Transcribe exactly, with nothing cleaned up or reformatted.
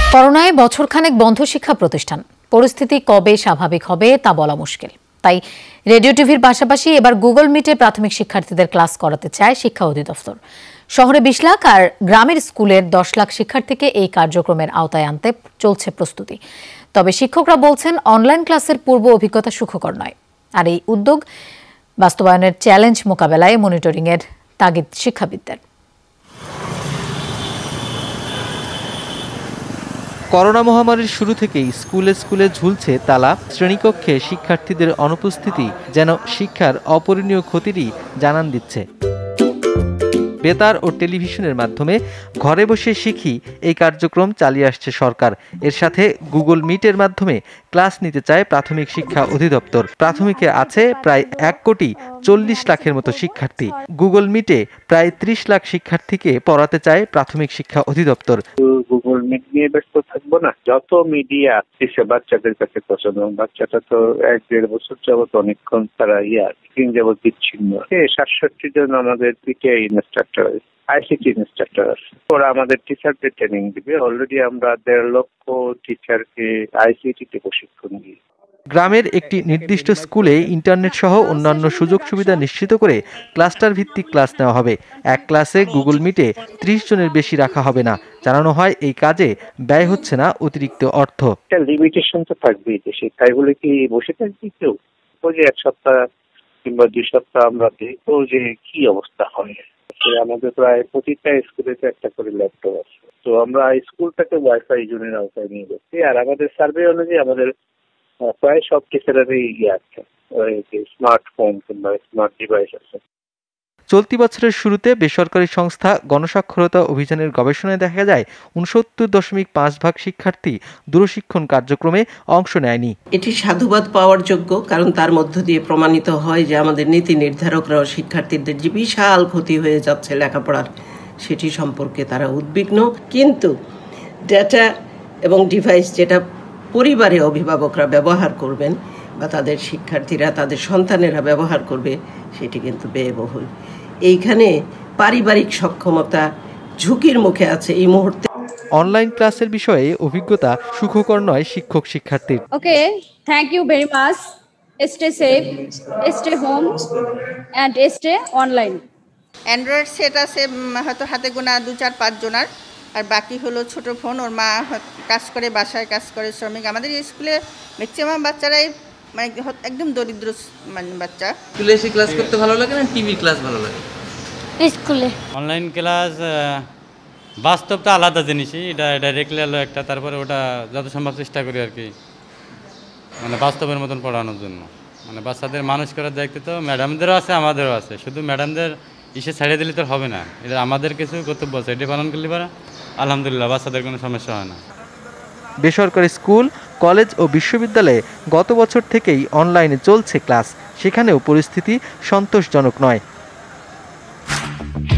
করোনায় বছরখানেক বন্ধ শিক্ষা প্রতিষ্ঠান, পরিস্থিতি কবে স্বাভাবিক হবে তা বলা মুশকিল। তাই রেডিও টিভির পাশাপাশি এবার গুগল মিটে প্রাথমিক শিক্ষার্থীদের ক্লাস করাতে চায় শিক্ষা অধিদপ্তর। শহরে বিশ লাখ আর গ্রামের স্কুলের দশ লাখ শিক্ষার্থীকে এই কার্যক্রমের আওতায় আনতে চলছে প্রস্তুতি। তবে শিক্ষকরা বলছেন অনলাইন ক্লাসের পূর্ব অভিজ্ঞতা সুখকর নয়, আর এই উদ্যোগ বাস্তবায়নের চ্যালেঞ্জ মোকাবেলায় মনিটরিংয়ের তাগিদ শিক্ষাবিদদের। করোনা মহামারীর শুরু থেকেই স্কুলে স্কুলে ঝুলছে তালা, শ্রেণীকক্ষে শিক্ষার্থীদের অনুপস্থিতি যেন শিক্ষার অপরিণীয় ক্ষতিরই জানান দিচ্ছে। বেতার ও টেলিভিশনের মাধ্যমে ঘরে বসে শিখি এই কার্যক্রম চালিয়ে আসছে সরকার। এর সাথে গুগল মিটের মাধ্যমে ক্লাস নিতে চায় প্রাথমিক শিক্ষা অধিদপ্তর। প্রাথমিকে আছে প্রায় এক কোটি চল্লিশ লাখের মতো শিক্ষার্থী। গুগল মিটে প্রায় ত্রিশ লাখ শিক্ষার্থীকে পড়াতে চায় প্রাথমিক শিক্ষা অধিদপ্তর। গুগল মিট নিয়ে ব্যস্ত থাকবো না, যত মিডিয়া আসছে বাচ্চাদের কাছে পছন্দ। বাচ্চাটা তো এক দেড় বছর যাবত অনেকক্ষণ তারা ইয়া স্ক্রিন যাবত বিচ্ছিন্ন। সাতষট্টি জন আমাদের পিটিআই ইনস্ট্রাক্টর, আইসিটি ইনস্ট্রাক্টর আছে, ওরা আমাদের টিচারদের ট্রেনিং দিবে। অলরেডি আমরা দেড় লক্ষ টিচারকে আইসিটিতে প্রশিক্ষণ দিই। গ্রামের একটি নির্দিষ্ট স্কুলে ইন্টারনেট সহ অন্যান্য সুযোগ সুবিধা নিশ্চিত করে ক্লাস্টার ভিত্তিক ক্লাস নেওয়া হবে। এক ক্লাসে গুগল মিটে ত্রিশ জনের বেশি রাখা হবে না। জানানো হয় এই কাজে ব্যয় হচ্ছে না অতিরিক্ত অর্থ। লিমিটেশন তো থাকবেই দেশে, তাই বলে কি বসে থাকবে কেউ? ওই যে এক সপ্তাহ কিংবা দুই সপ্তাহ আমরা দেখবো যে কি অবস্থা হয়। আমাদের প্রায় প্রতিটা স্কুলে একটা করে ল্যাপটপ আছে, তো আমরা স্কুলটাকে ওয়াইফাই জোনের আওতায় নিয়ে যাচ্ছি। আর আমাদের সার্ভে অনুযায়ী আমাদের প্রায় সব টিচারেরই ইয়ে আছে, স্মার্টফোন কিংবা স্মার্ট ডিভাইস আছে। চলতি বছরের শুরুতে বেসরকারি সংস্থা গণসাক্ষরতা অভিযানের গবেষণায় দেখা যায় উনসত্তর দশমিক পাঁচ ভাগ শিক্ষার্থী দূরশিক্ষণ কার্যক্রমে অংশ নেয়নি। এটি সাধুবাদ পাওয়ার যোগ্য, কারণ তার মধ্য দিয়ে প্রমাণিত হয় যে আমাদের নীতি নির্ধারকরাও শিক্ষার্থীদের যে বিশাল ক্ষতি হয়ে যাচ্ছে লেখাপড়ার, সেটি সম্পর্কে তারা উদ্বিগ্ন। কিন্তু ডেটা এবং ডিভাইস যেটা পরিবারে অভিভাবকরা ব্যবহার করবেন বা তাদের শিক্ষার্থীরা তাদের সন্তানেরা ব্যবহার করবে, সেটি কিন্তু ব্যয়বহুল। এইখানে পারিবারিক সক্ষমতা ঝুঁকির মুখে আছে এই মুহূর্তে। অনলাইন ক্লাসের বিষয়ে অভিজ্ঞতা সুখকর নয় শিক্ষক শিক্ষার্থীর। Okay, thank you very much. Stay safe, stay home and stay online. Android set আছে হয়তো হাতে গোনা দু চার পাঁচ জনার, আর বাকি হলো ছোট ফোন। ওর মা কাজ করে, বাসায় কাজ করে, শ্রমিক। আমাদের স্কুলে ম্যাক্সিমাম বাচ্চারাই মানে একদম দরিদ্র মানে বাচ্চা। স্কুলে এসে ক্লাস করতে ভালো লাগে না টিভি ক্লাস ভালো লাগে? স্কুলে অনলাইন ক্লাস বাস্তবটা আলাদা জিনিসই, এটা ডাইরেক্টলি হলো একটা, তারপরে ওটা যত সম্ভব চেষ্টা করি আর কি মানে বাস্তবের মতন পড়ানোর জন্য। মানে বাচ্চাদের মানুষ করার দায়িত্ব তো ম্যাডামদেরও আছে, আমাদেরও আছে। শুধু ম্যাডামদের ইসে ছাড়িয়ে দিলে তো হবে না, এটা আমাদের কিছু কর্তব্য আছে, এটি পালন করলে পারা আলহামদুলিল্লাহ বাচ্চাদের কোনো সমস্যা হয় না। বেসরকারি স্কুল, কলেজ ও বিশ্ববিদ্যালয়ে গত বছর থেকেই অনলাইনে চলছে ক্লাস, সেখানেও পরিস্থিতি সন্তোষজনক নয়।